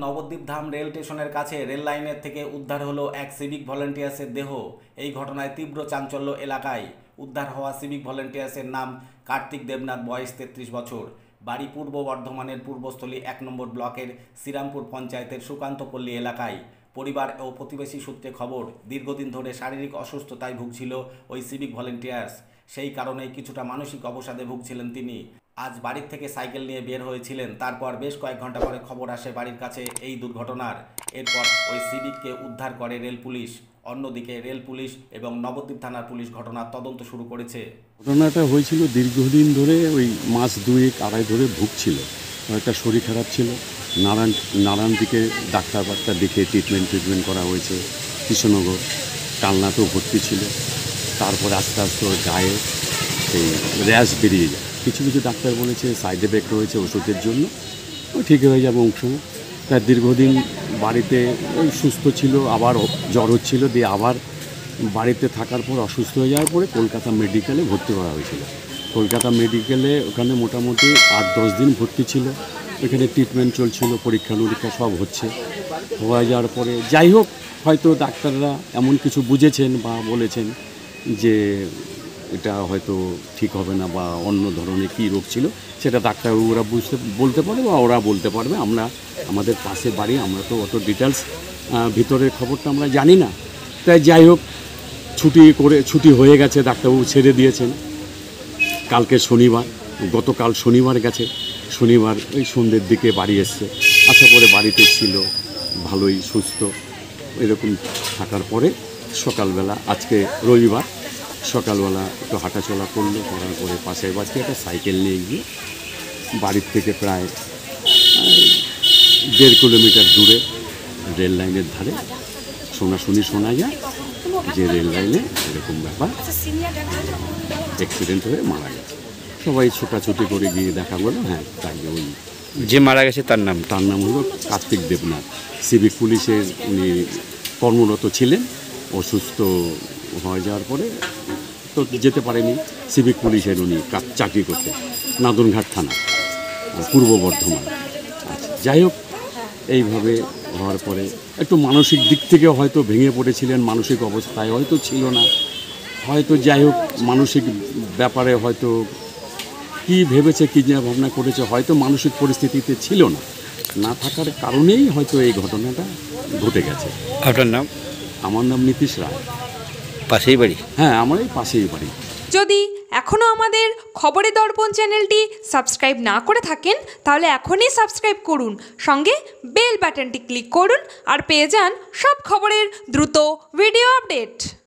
নবদ্বীপ ধাম rail স্টেশনের কাছে rail লাইনের থেকে উদ্ধার হলো এক সিভিক ভলেন্টিয়ার্সের দেহ। এই ঘটনায় তীব্র চাঞ্চল্য এলাকায়। উদ্ধার হওয়া সিভিক ভলেন্টিয়ার্সের নাম কার্তিক দেবনাথ, বয়স 33 বছর। বাড়ি পূর্ব বর্ধমানের পূর্বস্থলী 1 নম্বর ব্লকের শ্রীরামপুর পঞ্চায়েতের সুকান্তপল্লী এলাকায়। পরিবার ও প্রতিবেশী সূত্রে খবর, দীর্ঘদিন ধরে শারীরিক অসুস্থতায় ভুগছিল ওই সিভিক ভলেন্টিয়ার্স। সেই কারণেই কিছুটা মানসিক অবসাদে ভুগছিলেন তিনি। আজ বাড়ির থেকে সাইকেল নিয়ে বের হয়েছিলেন। তারপর বেশ কয়েক ঘন্টা পরে খবর আসে বাড়ির কাছে এই দুর্ঘটনার। এরপর ওই সিভিককে উদ্ধার করে রেল পুলিশ। অন্যদিকে রেল পুলিশ এবং নবদ্বীপ থানার পুলিশ ঘটনার তদন্ত শুরু করেছে। ঘটনাটা হয়েছিল দীর্ঘদিন ধরে, ওই মাস 2-2.5 ধরে ভুগছিল। একটা শরীর খারাপ ছিল, নারায়ণ দিকে ডাক্তার দেখে ট্রিটমেন্ট করা হয়েছে। কৃষ্ণনগর কালনাতেও ভর্তি ছিল। তারপরে আস্তে আস্তে ওর গায়ে সেই র্যাশ বেরিয়ে যায়। কিছু ডাক্তার বলেছে সাইড এফেক্ট রয়েছে ওষুধের জন্য, ও ঠিক হয়ে যাবে অংশ। তার দীর্ঘদিন বাড়িতে ওই সুস্থ ছিল, আবার জ্বর হচ্ছিল, দিয়ে আবার বাড়িতে থাকার পর অসুস্থ হয়ে যাওয়ার পরে কলকাতা মেডিকেলে ভর্তি করা হয়েছিল। কলকাতা মেডিকেলে ওখানে মোটামুটি 8-10 দিন ভর্তি ছিল। ওখানে ট্রিটমেন্ট চলছিল, পরীক্ষা নিরীক্ষা সব হয়ে যাওয়ার পরে যাই হোক, হয়তো ডাক্তাররা এমন কিছু বুঝেছেন বা বলেছেন যে এটা হয়তো ঠিক হবে না, বা অন্য ধরনের কী রোগ ছিল সেটা ডাক্তারবাবুরা বলতে পারে বা ওরা বলতে পারবে। আমাদের পাশে বাড়ি, আমরা তো অত ডিটেলস ভিতরের খবরটা আমরা জানি না। তাই যাই হোক, ছুটি হয়ে গেছে, ডাক্তারবাবু ছেড়ে দিয়েছেন। কালকে শনিবার, গতকাল শনিবার গেছে, শনিবার ওই সন্ধ্যের দিকে বাড়ি এসছে। আসার পরে বাড়িতে ছিল, ভালোই সুস্থ। এরকম থাকার পরে সকালবেলা, আজকে রবিবার, সকালবেলা একটু হাঁটাচলা করলো, করার পরে পাশের বাড়িতে একটা সাইকেল নিয়ে গিয়ে বাড়ির থেকে প্রায় 1.5 কিলোমিটার দূরে রেল লাইনের ধারে শোনা যায় যে রেল লাইনে এরকম ব্যাপার, অ্যাক্সিডেন্ট হয়ে মারা গেছে। সবাই ছোটাছুটি করে গিয়ে দেখা গেলো, হ্যাঁ তাই ওই যে মারা গেছে তার নাম হলো কার্তিক দেবনাথ। সিভিক পুলিশের উনি কর্মরত ছিলেন। অসুস্থ হয়ে যাওয়ার পরে তো যেতে পারেনি। সিভিক পুলিশের উনি চাকরি করতেন নাদনঘাট থানা, পূর্ব বর্ধমান। আচ্ছা, যাই হোক, এইভাবে হওয়ার পরে একটু মানসিক দিক থেকে হয়তো ভেঙে পড়েছিলেন, মানসিক অবস্থায় হয়তো ছিল না, হয়তো যাই হোক মানসিক ব্যাপারে হয়তো কী ভেবেছে, কী ভাবনা করেছে, হয়তো মানসিক পরিস্থিতিতে ছিল না থাকার কারণেই হয়তো এই ঘটনাটা ঘটে গেছে। আপনার নাম? আমার নাম নীতিশ রায়। পাশেই বাড়ি? হ্যাঁ, আমার এই পাশেই বাড়ি। যদি এখনও আমাদের খবরের দর্পণ চ্যানেলটি সাবস্ক্রাইব না করে থাকেন, তাহলে এখনই সাবস্ক্রাইব করুন, সঙ্গে বেল বাটনটি ক্লিক করুন, আর পেয়ে যান সব খবরের দ্রুত ভিডিও আপডেট।